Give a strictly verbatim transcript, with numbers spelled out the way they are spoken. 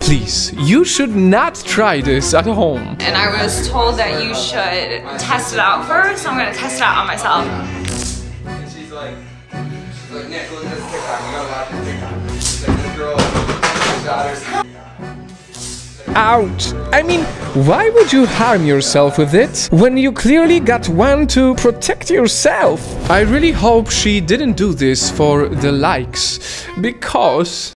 Please, you should not try this at home. And I was told that you should test it out first, so I'm gonna test it out on myself. And she's like, she's like, Nick, look at this TikTok. You gotta watch this TikTok. She's like, this girl, her daughter's... Ouch! I mean, why would you harm yourself with it when you clearly got one to protect yourself? I really hope she didn't do this for the likes, because